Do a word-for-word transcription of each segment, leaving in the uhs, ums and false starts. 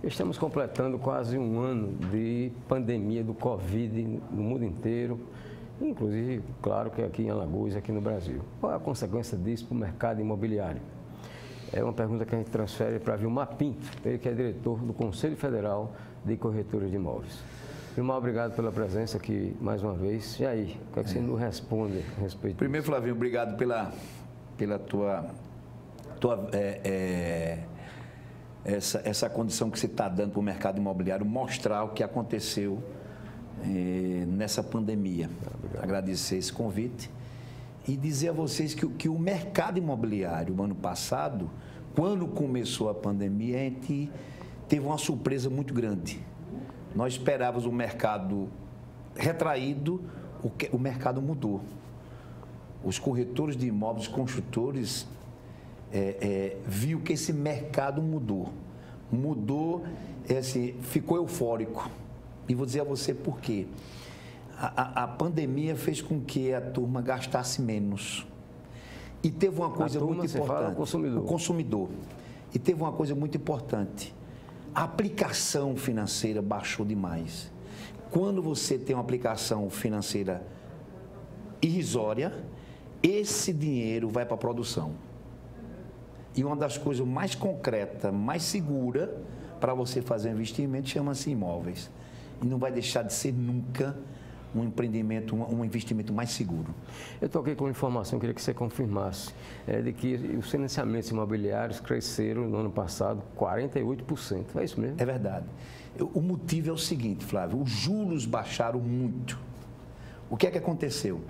Estamos completando quase um ano de pandemia do Covid no mundo inteiro, inclusive, claro que aqui em Alagoas, aqui no Brasil. Qual é a consequência disso para o mercado imobiliário? É uma pergunta que a gente transfere para Vilmar Pinto, ele que é diretor do Conselho Federal de Corretores de Imóveis. Vilmar, obrigado pela presença aqui mais uma vez. E aí, o que é que você nos responde a respeito disso? Primeiro, Flavinho, obrigado pela, pela tua, tua é, é, essa, essa condição que você está dando para o mercado imobiliário, mostrar o que aconteceu é, nessa pandemia. Obrigado. Agradecer esse convite e dizer a vocês que, que o mercado imobiliário, no ano passado, quando começou a pandemia, a gente teve uma surpresa muito grande. Nós esperávamos o mercado retraído, o, que, o mercado mudou. Os corretores de imóveis, os construtores, é, é, viu que esse mercado mudou. Mudou, é, assim, ficou eufórico. E vou dizer a você por quê. A, a, a pandemia fez com que a turma gastasse menos. E teve uma coisa a turma, muito você importante. Fala, o consumidor. O consumidor. E teve uma coisa muito importante. A aplicação financeira baixou demais. Quando você tem uma aplicação financeira irrisória, esse dinheiro vai para a produção. E uma das coisas mais concretas, mais segura para você fazer um investimento chama-se imóveis. E não vai deixar de ser nunca um empreendimento, um, um investimento mais seguro. Eu estou aqui com informação, queria que você confirmasse, é, de que os financiamentos imobiliários cresceram no ano passado quarenta e oito por cento. É isso mesmo? É verdade. O motivo é o seguinte, Flávio, os juros baixaram muito. O que é que aconteceu?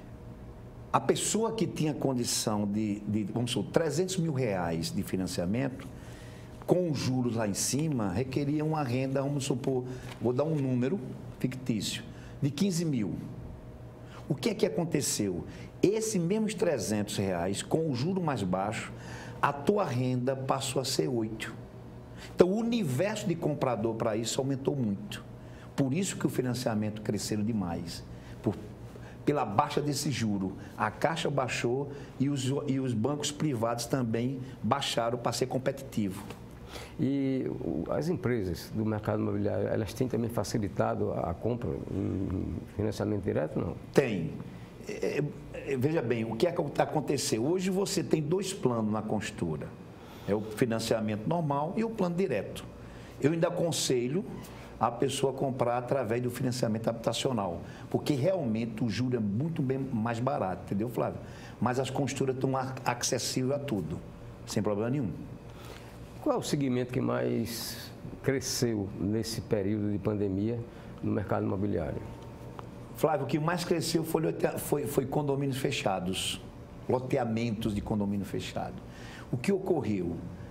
A pessoa que tinha condição de, de vamos supor, trezentos mil reais de financiamento, com os juros lá em cima, requeria uma renda, vamos supor, vou dar um número fictício, de quinze mil. O que é que aconteceu? Esses mesmos trezentos reais, com o juro mais baixo, a tua renda passou a ser oito. Então, o universo de comprador para isso aumentou muito. Por isso que o financiamento cresceu demais. Por, pela baixa desse juro. A Caixa baixou e os, e os bancos privados também baixaram para ser competitivo. E as empresas do mercado imobiliário, elas têm também facilitado a compra em financiamento direto, não? Tem. É, é, veja bem, o que é que aconteceu? Hoje você tem dois planos na construtora. É o financiamento normal e o plano direto. Eu ainda aconselho a pessoa comprar através do financiamento habitacional, porque realmente o juro é muito bem mais barato, entendeu, Flávio? Mas as construtoras estão acessíveis a tudo, sem problema nenhum. Qual é o segmento que mais cresceu nesse período de pandemia no mercado imobiliário? Flávio, o que mais cresceu foi, foi, foi condomínios fechados, loteamentos de condomínio fechado. O que ocorreu?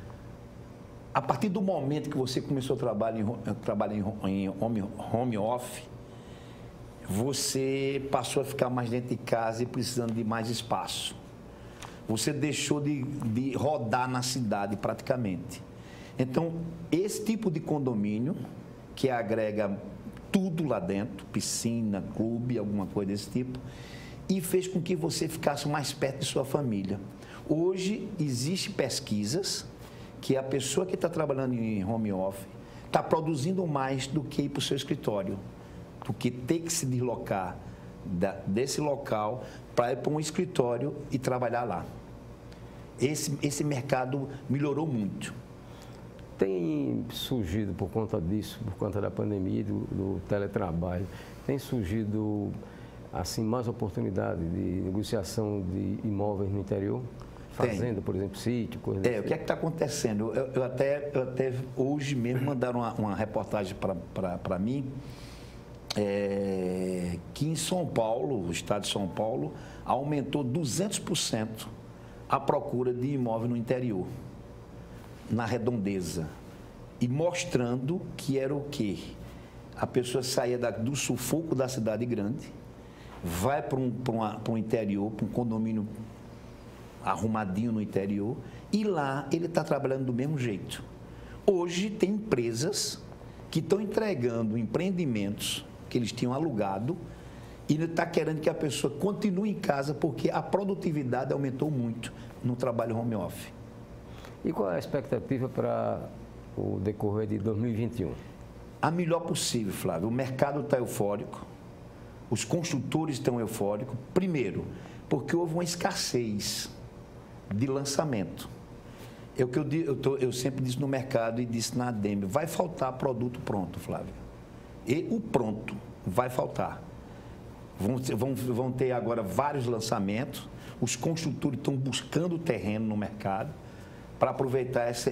A partir do momento que você começou a trabalhar em, trabalhar em home, home office, você passou a ficar mais dentro de casa e precisando de mais espaço. Você deixou de, de rodar na cidade praticamente. Então, esse tipo de condomínio, que agrega tudo lá dentro, piscina, clube, alguma coisa desse tipo, e fez com que você ficasse mais perto de sua família. Hoje, existem pesquisas que a pessoa que está trabalhando em home office está produzindo mais do que ir para o seu escritório, do que ter que se deslocar da, desse local para ir para um escritório e trabalhar lá. Esse, esse mercado melhorou muito. Tem surgido, por conta disso, por conta da pandemia, do, do teletrabalho, tem surgido assim, mais oportunidade de negociação de imóveis no interior? Fazenda, por exemplo, sítio, coisa É, o que é que está acontecendo? Eu, eu, até, eu até hoje mesmo mandaram uma, uma reportagem para mim, é, que em São Paulo, o estado de São Paulo, aumentou duzentos por cento a procura de imóvel no interior, na redondeza, e mostrando que era o quê? A pessoa saía da, do sufoco da cidade grande, vai para um, para um interior, para um condomínio arrumadinho no interior, e lá ele está trabalhando do mesmo jeito. Hoje tem empresas que estão entregando empreendimentos que eles tinham alugado e está querendo que a pessoa continue em casa porque a produtividade aumentou muito no trabalho home office. E qual é a expectativa para o decorrer de dois mil e vinte e um? A melhor possível, Flávio. O mercado está eufórico, os construtores estão eufóricos. Primeiro, porque houve uma escassez de lançamento. É o que eu, eu, tô, eu sempre disse no mercado e disse na A D E M, vai faltar produto pronto, Flávio. E o pronto vai faltar. Vão, vão, vão ter agora vários lançamentos, os construtores estão buscando terreno no mercado para aproveitar essa,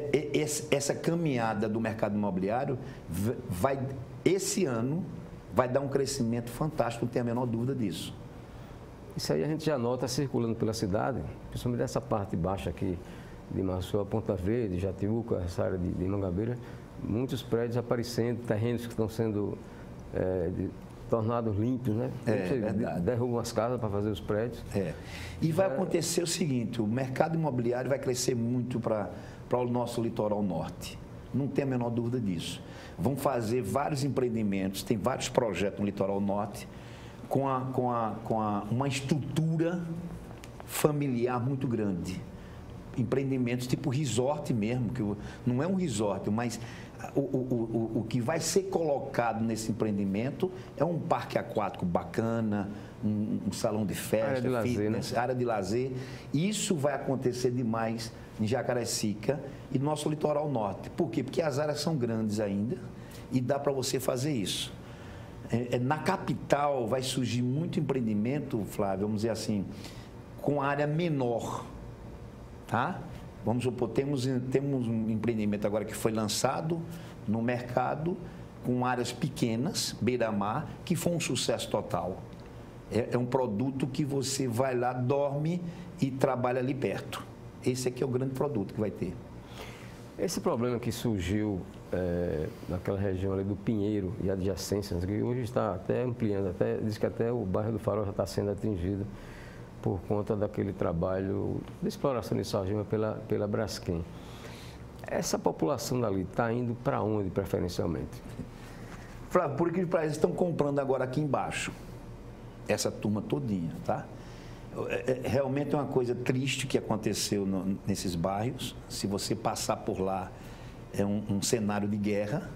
essa caminhada do mercado imobiliário. Vai, esse ano vai dar um crescimento fantástico, não tem a menor dúvida disso. Isso aí a gente já nota circulando pela cidade, principalmente dessa parte baixa aqui de Maceió, Ponta Verde, Jatiuca, essa área de, de Mangabeira, muitos prédios aparecendo, terrenos que estão sendo é, de, tornados limpos, né? É, verdade. Derrubam as casas para fazer os prédios. É. E vai é... acontecer o seguinte, o mercado imobiliário vai crescer muito para o nosso litoral norte. Não tem a menor dúvida disso. Vão fazer vários empreendimentos, tem vários projetos no litoral norte, com, a, com, a, com a, uma estrutura familiar muito grande. Empreendimentos tipo resort mesmo, que não é um resort, mas o, o, o, o que vai ser colocado nesse empreendimento é um parque aquático bacana, um, um salão de festa, área de lazer, fitness, né? área de lazer. Isso vai acontecer demais em Jacarecica e no nosso litoral norte. Por quê? Porque as áreas são grandes ainda e dá para você fazer isso. É, é, na capital vai surgir muito empreendimento, Flávio, vamos dizer assim, com área menor. Tá? Vamos supor, temos, temos um empreendimento agora que foi lançado no mercado com áreas pequenas, beira-mar, que foi um sucesso total. É, é um produto que você vai lá, dorme e trabalha ali perto. Esse aqui é o grande produto que vai ter. Esse problema que surgiu é, naquela região ali do Pinheiro e adjacências, que hoje está até ampliando, até, diz que até o bairro do Farol já está sendo atingido por conta daquele trabalho de exploração de sargema pela, pela Braskem. Essa população dali está indo para onde, preferencialmente? Flávio, por que eles estão comprando agora aqui embaixo? Essa turma todinha, tá? É, é, realmente é uma coisa triste que aconteceu no, nesses bairros. Se você passar por lá, é um, um cenário de guerra.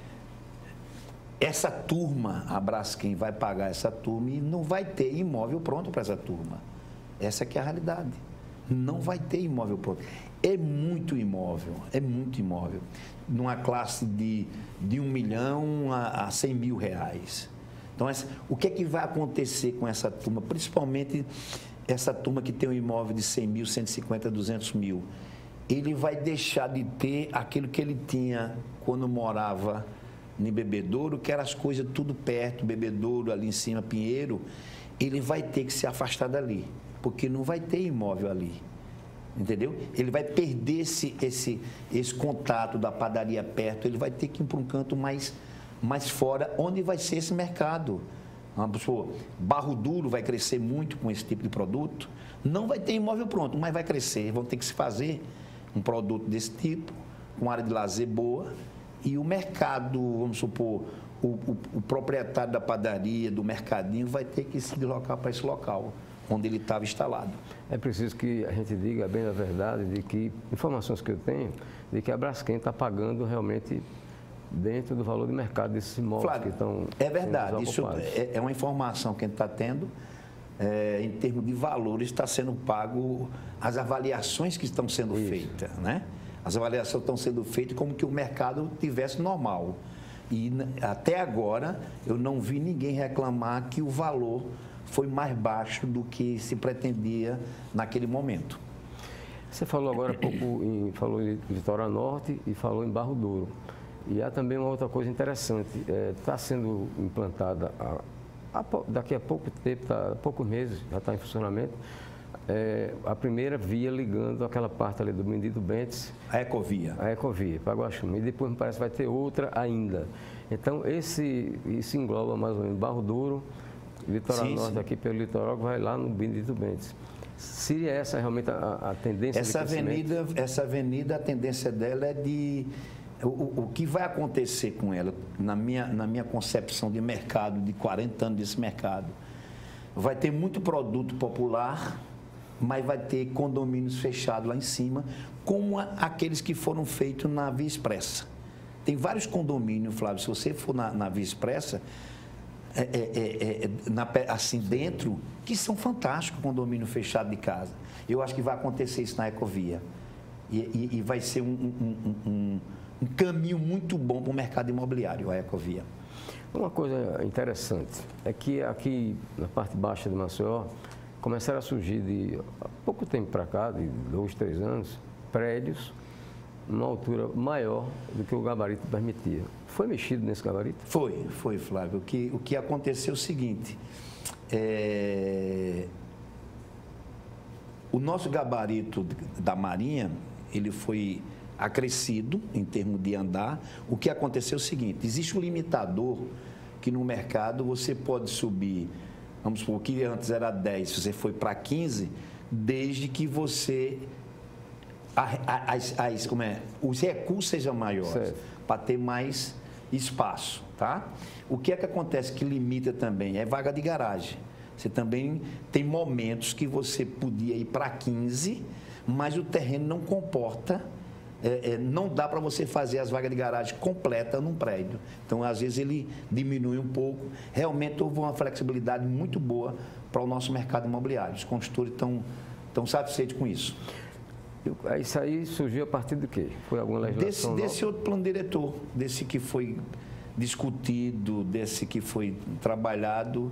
Essa turma, a Braskem vai pagar essa turma e não vai ter imóvel pronto para essa turma. Essa que é a realidade. Não vai ter imóvel pronto. É muito imóvel, é muito imóvel. Numa classe de, de um milhão a, a cem mil reais. Então, essa, o que é que vai acontecer com essa turma? Principalmente essa turma que tem um imóvel de cem mil, cento e cinquenta, duzentos mil. Ele vai deixar de ter aquilo que ele tinha quando morava em Bebedouro, que eram as coisas tudo perto, Bebedouro, ali em cima, Pinheiro. Ele vai ter que se afastar dali, porque não vai ter imóvel ali, entendeu? Ele vai perder esse, esse, esse contato da padaria perto, ele vai ter que ir para um canto mais, mais fora, onde vai ser esse mercado. Barro Duro vai crescer muito com esse tipo de produto, não vai ter imóvel pronto, mas vai crescer, vão ter que se fazer um produto desse tipo, com área de lazer boa, e o mercado, vamos supor, o, o, o proprietário da padaria, do mercadinho, vai ter que se deslocar para esse local onde ele estava instalado. É preciso que a gente diga bem a verdade de que, informações que eu tenho, de que a Braskem está pagando realmente dentro do valor de mercado desses imóveis, Flávio, que estão é verdade, isso é, é uma informação que a gente está tendo, é, em termos de valores, está sendo pago as avaliações que estão sendo isso. feitas, né? As avaliações estão sendo feitas como que o mercado tivesse normal. E até agora eu não vi ninguém reclamar que o valor foi mais baixo do que se pretendia naquele momento. Você falou agora há pouco, em, falou em Vitória Norte e falou em Barro Duro. E há também uma outra coisa interessante, está é, sendo implantada, a, a, daqui a pouco tempo, tá, há poucos meses, já está em funcionamento, é, a primeira via ligando aquela parte ali do Benedito Bentes. A Ecovia. A Ecovia, para Guaxuma. E depois me parece que vai ter outra ainda. Então, esse, isso engloba mais ou menos Barro Duro, Litoral sim, Norte, sim. aqui pelo litoral, que vai lá no Benedito Bentes. Seria essa realmente a, a tendência essa de avenida, essa avenida, a tendência dela é de... O, o que vai acontecer com ela, na minha, na minha concepção de mercado, de quarenta anos desse mercado, vai ter muito produto popular, mas vai ter condomínios fechados lá em cima, como a, aqueles que foram feitos na Via Expressa. Tem vários condomínios, Flávio, se você for na, na Via Expressa, é, é, é, na, assim dentro, que são fantásticos, condomínio fechado de casa. Eu acho que vai acontecer isso na Ecovia. E, e, e vai ser um, um, um, um caminho muito bom para o mercado imobiliário, a Ecovia. Uma coisa interessante é que aqui na parte baixa de Maceió começaram a surgir de há pouco tempo para cá, de dois, três anos, prédios numa altura maior do que o gabarito permitia. Foi mexido nesse gabarito? Foi, foi, Flávio. O que, o que aconteceu é o seguinte, é... o nosso gabarito da Marinha, ele foi acrescido em termos de andar. O que aconteceu é o seguinte, existe um limitador que no mercado você pode subir, vamos supor, que antes era dez, você foi para quinze, desde que você, as, as, como é, os recursos sejam maiores, para ter mais espaço, tá? O que é que acontece que limita também? É vaga de garagem. Você também tem momentos que você podia ir para quinze, mas o terreno não comporta, é, é, não dá para você fazer as vagas de garagem completas num prédio. Então, às vezes, ele diminui um pouco. Realmente, houve uma flexibilidade muito boa para o nosso mercado imobiliário. Os construtores estão, estão satisfeitos com isso. Isso aí surgiu a partir do quê? Foi alguma legislação Desse, desse outro plano diretor, desse que foi discutido, desse que foi trabalhado,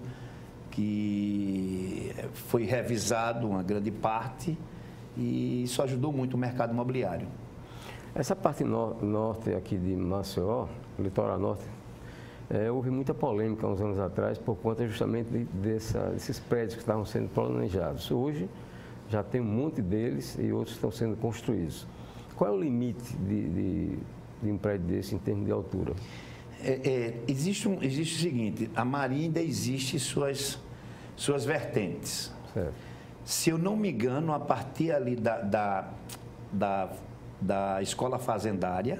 que foi revisado uma grande parte, e isso ajudou muito o mercado imobiliário. Essa parte no, norte aqui de Maceió, litoral norte, é, houve muita polêmica há uns anos atrás por conta justamente de, dessa, desses prédios que estavam sendo planejados. Hoje já tem um monte deles e outros estão sendo construídos. Qual é o limite de, de, de um prédio desse em termos de altura? É, é, existe, um, existe o seguinte, a Marinha ainda existe suas, suas vertentes. Certo. Se eu não me engano, a partir ali da, da, da, da escola fazendária,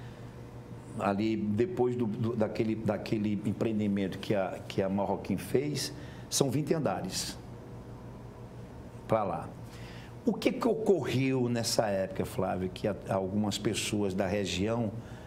ali depois do, do, daquele, daquele empreendimento que a, que a Marroquim fez, são vinte andares para lá. O que, que ocorreu nessa época, Flávio, que a, algumas pessoas da região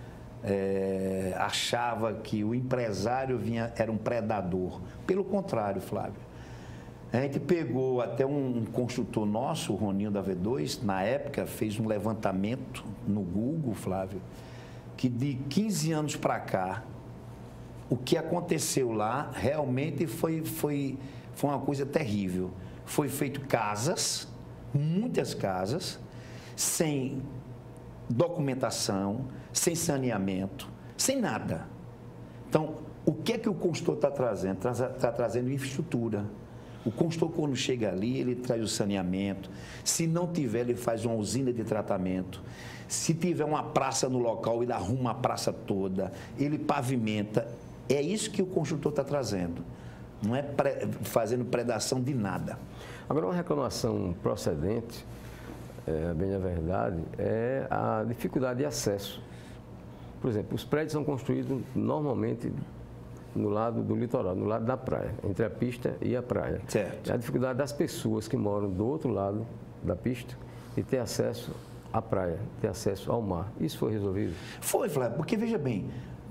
É, achava que o empresário vinha, era um predador? Pelo contrário, Flávio. A gente pegou até um, um construtor nosso, o Roninho da V dois, na época fez um levantamento no Google, Flávio, que de quinze anos para cá, o que aconteceu lá realmente foi, foi, foi uma coisa terrível. Foi feito casas, muitas casas, sem documentação, sem saneamento, sem nada. Então, o que é que o consultor está trazendo? Está tá trazendo infraestrutura. O consultor, quando chega ali, ele traz o saneamento. Se não tiver, ele faz uma usina de tratamento. Se tiver uma praça no local, ele arruma a praça toda, ele pavimenta. É isso que o construtor está trazendo. Não é pre- fazendo predação de nada. Agora, uma reclamação procedente, é, bem a verdade, é a dificuldade de acesso. Por exemplo, os prédios são construídos normalmente no lado do litoral, no lado da praia, entre a pista e a praia. Certo. É a dificuldade das pessoas que moram do outro lado da pista e ter acesso à praia, ter acesso ao mar. Isso foi resolvido? Foi, Flávio, porque veja bem,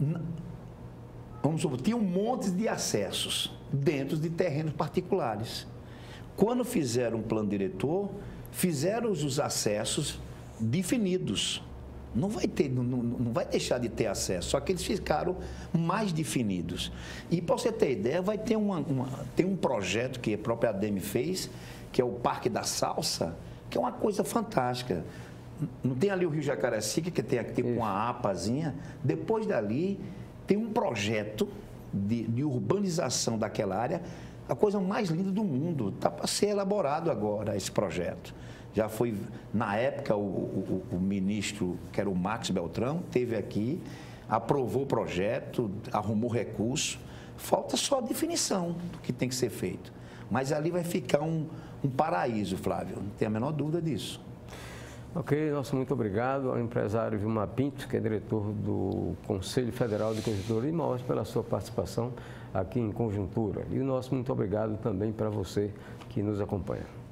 vamos supor, tinha um monte de acessos dentro de terrenos particulares. Quando fizeram um plano diretor, fizeram os acessos definidos. Não vai ter, não, não vai deixar de ter acesso, só que eles ficaram mais definidos. E para você ter ideia, vai ter uma, uma, tem um projeto que a própria A D E M fez, que é o Parque da Salsa, que é uma coisa fantástica. Não tem ali o Rio Jacarecica, que tem aqui com uma apazinha. Depois dali, tem um projeto de, de urbanização daquela área, a coisa mais linda do mundo. Está para ser elaborado agora esse projeto. Já foi, na época, o, o, o ministro, que era o Max Beltrão, esteve aqui, aprovou o projeto, arrumou recurso. Falta só a definição do que tem que ser feito. Mas ali vai ficar um, um paraíso, Flávio, não tem a menor dúvida disso. Ok, nosso muito obrigado ao empresário Vilmar Pinto, que é diretor do Conselho Federal de Conjuntura de Imóveis, pela sua participação aqui em Conjuntura. E o nosso muito obrigado também para você que nos acompanha.